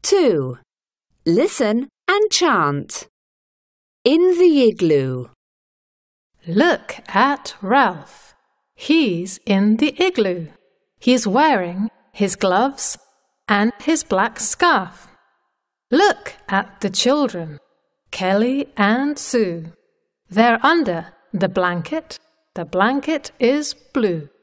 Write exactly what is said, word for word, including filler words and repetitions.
two. Listen and chant. In the igloo. Look at Ralph. He's in the igloo. He's wearing his gloves and his black scarf. Look at the children, Kelly and Sue. They're under the blanket. The blanket is blue.